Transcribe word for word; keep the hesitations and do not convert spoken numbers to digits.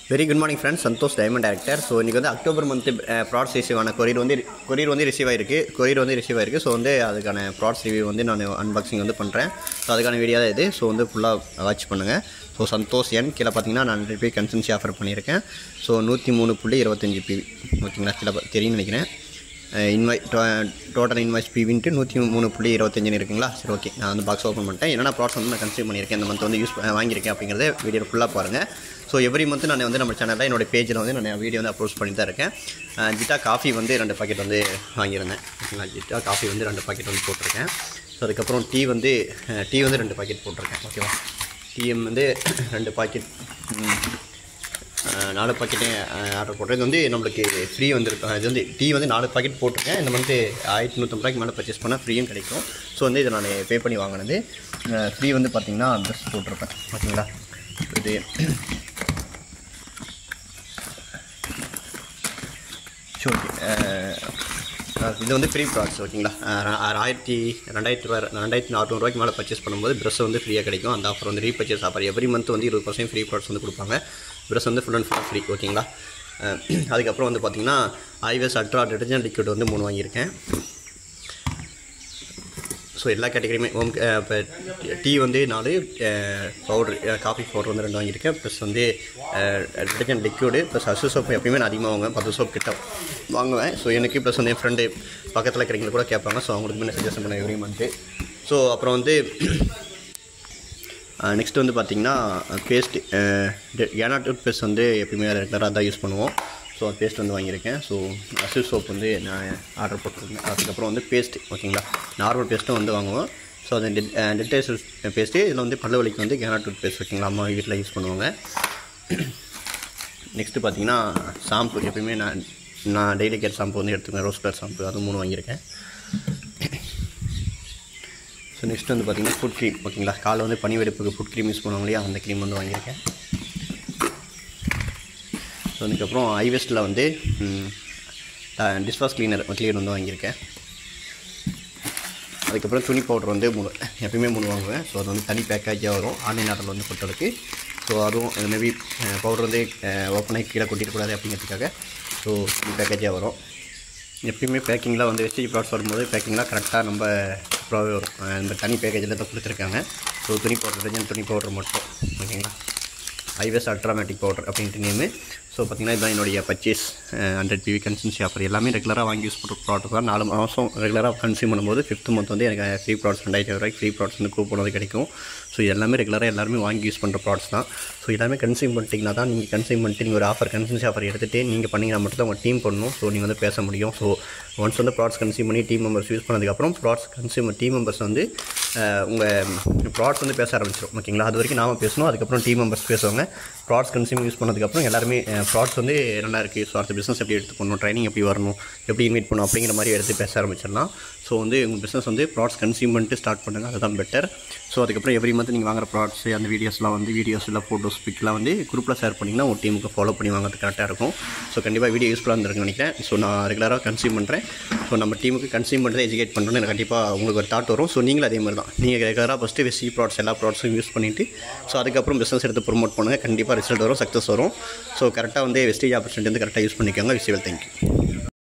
Very good morning friends, N.Santhosh Diamond Director. So இன்னைக்கு வந்து October month products receive ஆன courier வந்து courier வந்து ரிசீவ் ஆயிருக்கு கொரியர் வந்து ரிசீவ் ஆயிருக்கு ஸோ வந்து அதுக்கான ப்ராடக்ட்ஸ் ரிவ்யூ வந்து நான் அன்பாக்சிங் வந்து பண்ணுறேன். ஸோ அதுக்கான வீடியோ தான் இது. ஸோ வந்து ஃபுல்லாக வாட்ச் பண்ணுங்கள். ஸோ சந்தோஷ் என் கீழே பார்த்தீங்கன்னா நான் ஹண்ட்ரட் பி கன்சன்சி ஆஃபர் பண்ணியிருக்கேன். ஸோ நூற்றி மூணு புள்ளி இருபத்தஞ்சி பி ஓகேங்களா, கீழே தெரியும்னு நினைக்கிறேன். இன்வை டோட்டல் இன்வாய்ஸ் பிவின்ட்டு நூற்றி மூணு புள்ளி இருபத்தஞ்சுன்னு இருக்குங்களா. சரி, ஓகே, நான் வந்து பாக்ஸ் ஓப்பன் பண்ணிட்டேன். என்னென்ன ப்ராடக்ட்ஸ் வந்து நான் கன்சியூம் பண்ணியிருக்கேன், இந்த மந்த் வந்து யூஸ் வாங்கியிருக்கேன் அப்படிங்கிறத வீடியோ ஃபுல்லாக பாருங்கள். ஸோ எவ்ரி மந்த் நான் வந்து நம்ம சேனலில் என்னோடய பேஜில் வந்து நான் வீடியோ வந்து அப்லோட் பண்ணி தான் இருக்கேன். ஜிட்டா காஃபி வந்து ரெண்டு பாக்கெட் வந்து வாங்கியிருந்தேன். ஓகேங்களா, ஜிட்டா காஃபி வந்து ரெண்டு பாக்கெட் வந்து போட்டிருக்கேன். ஸோ அதுக்கப்புறம் டீ வந்து டீ வந்து ரெண்டு பாக்கெட் போட்டிருக்கேன். ஓகேவா, டீஎம் வந்து ரெண்டு பாக்கெட் நாலு பாக்கெட்டே ஆர்டர் போட்டேன். இது வந்து நம்மளுக்கு ஃப்ரீ வந்துருக்கும். இது வந்து டீ வந்து நாலு பாக்கெட் போட்டிருக்கேன். இந்த மந்த்து ஆயிரத்தி நூற்றம்பது ரூபாய்க்கு மேலே பர்ச்சேஸ் பண்ணால் ஃப்ரீயும் கிடைக்கும். ஸோ வந்து இதை நான் பே பண்ணி வாங்கினது. ஃப்ரீ வந்து பார்த்திங்கன்னா ட்ரெஸ் போட்டிருப்பேன். ஓகேங்களா, இது ஷூ இது வந்து ஃப்ரீ ப்ராடக்ட்ஸ். ஓகேங்களா, ஆயிரத்தி ரெண்டாயிரத்தி ரூபா ரெண்டாயிரத்தி நானூறுரூவாய்க்கு மேலே பர்ச்சேஸ் பண்ணும்போது ட்ரெஸ் வந்து ஃப்ரீயாக கிடைக்கும். அந்த ஆஃபர் வந்து ரீபர்ச்சேஸ் ஆஃபர் எவ்ரி மந்த் வந்து இருபது பர்சன்ட் ஃப்ரீ ப்ராடக்ட்ஸ் வந்து கொடுப்பாங்க. ட்ரெஸ் வந்து ஃபுல் அண்ட் ஃபுல்லாக ஃப்ரீ. ஓகேங்களா, அதுக்கப்புறம் வந்து பார்த்திங்கன்னா ஐவேஸ் அல்ட்ரா டிட்டர்ஜென்ட் லிக்விட் வந்து மூணு வாங்கியிருக்கேன். ஸோ எல்லா கேட்டகரியுமே ஹோம் இப்போ டீ வந்து நாலு, பவுட்ரு காஃபி பவுடர் வந்து ரெண்டு வாங்கியிருக்கேன். ப்ளஸ் வந்து டிட்டர்ஜென்ட் லிக்விடு ப்ளஸ் அசு சோப்பு எப்பயுமே நான் அதிகமாக வாங்குவேன். பத்து சோப் கிட்ட வாங்குவேன். ஸோ எனக்கு ப்ளஸ் வந்து என் ஃப்ரெண்டு பக்கத்தில் இருக்கிறவங்க கூட கேட்பாங்க. ஸோ அவங்களுக்கு நான் சஜஷன் பண்ணேன் எவ்ரி மந்த்து. ஸோ அப்புறம் வந்து நெக்ஸ்ட் வந்து பார்த்திங்கன்னா பேஸ்ட்டு ஏனா டூத் பேஸ்ட் வந்து எப்பயுமே அதை ரெகுலராக தான் யூஸ் பண்ணுவோம். ஸோ பேஸ்ட் வந்து வாங்கியிருக்கேன். ஸோ அசு சோப் வந்து நான் ஆர்டர் போட்டிருக்கேன். அதுக்கப்புறம் வந்து பேஸ்ட்டு, ஓகேங்களா, நார்மல் பேஸ்ட்டும் வந்து வாங்குவோம். ஸோ அது டெட்டாயில் பேஸ்ட்டு இதில் வந்து பல்ல வலிக்கு வந்து கேனா டூத் பேஸ்ட், ஓகேங்களா, அம்மா வீட்டில் யூஸ் பண்ணுவாங்க. நெக்ஸ்ட்டு பார்த்திங்கன்னா ஷாம்பு எப்பயுமே நான் நான் டெய்லி கேர் ஷாம்பு வந்து எடுத்துக்குவேன். ரோஸ் கலர் ஷாம்பு அது மூணு வாங்கியிருக்கேன். ஸோ நெக்ஸ்ட் வந்து பார்த்திங்கன்னா ஃபுட் க்ரீம், ஓகேங்களா, காலைல வந்து பனி வெடிப்புக்கு ஃபுட் க்ரீம் யூஸ் பண்ணுவாங்க இல்லையா, அந்த க்ரீம் வந்து வாங்கியிருக்கேன். ஸோ அதுக்கப்புறம் ஐவேஸ்ட்டில் வந்து டிஷ்வாஷ் க்ளீனர் க்ளீனர் வந்து வாங்கியிருக்கேன். அதுக்கப்புறம் துணி பவுடர் வந்து மூணு எப்பயுமே மூணு வாங்குவேன். ஸோ அது வந்து தனி பேக்கேஜாக வரும் ஆன்லைன் ஆர்டரில் வந்து பொறுத்தளவுக்கு. ஸோ அதுவும் மேபி பவுடர் வந்து ஓப்பனாக கீழே கொட்டிடக்கூடாது அப்படிங்கிறதுக்காக ஸோ தனி பேக்கேஜாக வரும். எப்பயுமே பேக்கிங்லாம் வந்து வெஸ்டேஜ் ப்ராடக்ட்ஸ் வரும்போது பேக்கிங்லாம் கரெக்டாக நம்ம ப்ராவே வரும். இந்த தனி பேக்கேஜில் தான் கொடுத்துருக்காங்க. ஸோ துணி பவுடர் டிட்டர்ஜென்ட் துணி பவுடர் மட்டும், ஓகேங்களா, ஐவேஸ் அல்ட்ராமேட்டிக் பவுடர் அப்படின்ட்டு நேமு. ஸோ பார்த்திங்கன்னா இதுதான் என்னுடைய purchase. Hundred PV consistency offer எல்லாமே ரெகுலராக வாங்கி யூஸ் பண்ணுற ப்ராடக்ட் தான். நாலு மாதம் ரெகுலராக கன்சியூம் பண்ணும்போது ஃபிஃப்த் மந்த் வந்து எனக்கு ஃப்ரீ ப்ராடக்ட்ஸ் ரெண்டாயிரத்தி ரூபாய்க்கு ஃப்ரீ ப்ராடக்ட்ஸ் வந்து கூப்பன் வந்து கிடைக்கும். ஸோ எல்லாமே ரெகுலராக எல்லாருமே வாங்கி யூஸ் பண்ணுற ப்ராடக்ட்ஸ் தான். ஸோ எல்லாமே கன்சியூம் பண்ணிட்டீங்கன்னா தான் நீங்கள் கன்சியூம் பண்ணிட்டு நீங்கள் ஒரு ஆஃபர் கன்சன்சி ஆஃபர் எடுத்துகிட்டு நீங்கள் பண்ணிங்கன்னா மட்டும் தான் உங்கள் டீம் பண்ணணும். ஸோ நீங்கள் வந்து பேச முடியும். ஸோ ஒன்ஸ் வந்து ப்ராடக்ட்ஸ் கன்சியூம் பண்ணி டீம் மெம்பர்ஸ் யூஸ் பண்ணதுக்கப்புறம் ப்ராடக்ட்ஸ் கன்சியூமர் டீம் மெம்பர்ஸ் வந்து உங்கள் ப்ராடக்ட்ஸ் வந்து பேச ஆரம்பிச்சிடும். ஓகேங்களா, அது வரைக்கும் நாம பேசணும். அதுக்கப்புறம் டீம் மெம்பர்ஸ் பேசுவாங்க. ப்ராடக்ட்ஸ் கன்சியூம் யூஸ் பண்ணதுக்கப்புறம் எல்லாருமே ப்ராடக்ட்ஸ் வந்து நல்லா இருக்குது, ஸோ அடுத்த பிஸ்னஸ் எப்படி எடுத்து பண்ணணும், ட்ரைனிங் எப்படி வரணும், எப்படி இன்வைட் பண்ணணும் அப்படிங்கிற மாதிரி எடுத்து பேச ஆரம்பிச்சிடலாம். ஸோ வந்து உங்கள் பிஸ்னஸ் வந்து ப்ராடக்ட்ஸ் கன்சியூம் பண்ணிட்டு ஸ்டார்ட் பண்ணுங்கள், அதுதான் பெட்டர். ஸோ அதுக்கப்புறம் எவ்ரி மந்த் நீங்கள் வாங்குற ப்ராடக்ட்ஸ் அந்த வீடியோஸ்லாம் வந்து வீடியோஸ் இல்லை ஃபோட்டோஸ் பிக்லாம் வந்து குரூப்பில் ஷேர் பண்ணிங்கன்னா உங்கள் டீமுக்கு ஃபாலோ பண்ணி வாங்குறது கரெக்டாக இருக்கும். ஸோ கண்டிப்பாக வீடியோ யூஸ்ஃபுல்லாக இருந்திருக்குன்னு நினைக்கிறேன். ஸோ நான் ரெகுலராக கன்சியூம் பண்ணுறேன். ஸோ நம்ம டீமுக்கு கன்சியூம் பண்ணுறது எஜுகேட் பண்ணுறோன்னு எனக்கு கண்டிப்பாக உங்களுக்கு ஒரு தாட் வரும். ஸோ நீங்களும் அதே மாதிரி தான். நீங்கள் ரெகுலராக ஃபஸ்ட்டு வெஸ்டி ப்ராடக்ட்ஸ் எல்லா ப்ராடக்ட்ஸும் யூஸ் பண்ணிவிட்டு ஸோ அதுக்கப்புறம் பிஸ்னஸ் எடுத்து ப்ரொமோட் பண்ணுங்கள். கண்டிப்பாக ரிசல்ட் வரும், சக்ஸஸ் வரும். ஸோ கரெக்டாக வந்து வெஸ்டேஜ் ஆப்பர்ச்சுனிட்டி வந்து கரெக்டாக யூஸ் பண்ணிக்கோங்க. Visual thank you.